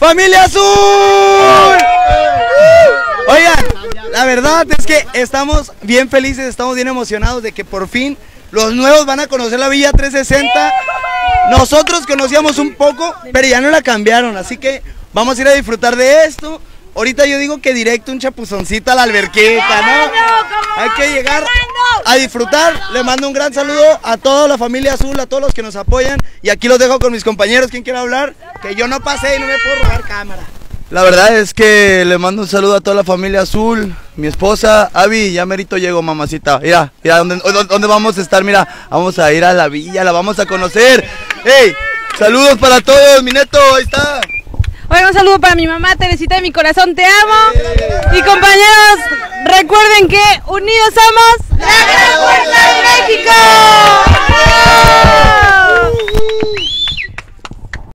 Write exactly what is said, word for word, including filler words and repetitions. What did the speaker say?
¡Familia Azul! Oigan, la verdad es que estamos bien felices, estamos bien emocionados de que por fin los nuevos van a conocer la Villa trescientos sesenta. Nosotros conocíamos un poco, pero ya no la cambiaron, así que vamos a ir a disfrutar de esto. Ahorita yo digo que directo un chapuzoncito a la alberquita, ¿no? Hay que llegar a disfrutar. Le mando un gran saludo a toda la familia Azul, a todos los que nos apoyan. Y aquí los dejo con mis compañeros. ¿Quién quiere hablar? Que yo no pasé y no me puedo robar cámara. La verdad es que le mando un saludo a toda la familia Azul. Mi esposa, Avi, ya merito llego, mamacita. Mira, mira, ¿dónde, ¿dónde vamos a estar? Mira, vamos a ir a la villa, la vamos a conocer. ¡Hey! Saludos para todos, mi neto, ahí está. Oigan, un saludo para mi mamá, Teresita de mi corazón, te amo. Y compañeros, recuerden que unidos somos la Gran Fuerza de México.